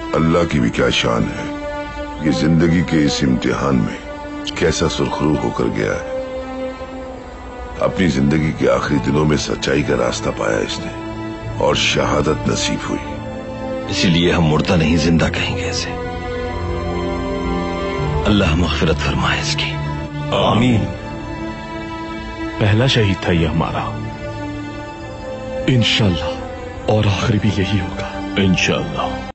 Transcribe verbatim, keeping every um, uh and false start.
अल्लाह की भी क्या शान है, ये जिंदगी के इस इम्तिहान में कैसा सुरखरू होकर गया है। अपनी जिंदगी के आखिरी दिनों में सच्चाई का रास्ता पाया इसने और शहादत नसीब हुई। इसीलिए हम मुर्दा नहीं जिंदा कहेंगे इसे। अल्लाह मग़फ़िरत फरमाए इसकी। आमीन। पहला शहीद था ये हमारा, इंशाअल्लाह, और आखिरी भी यही होगा इंशाअल्लाह।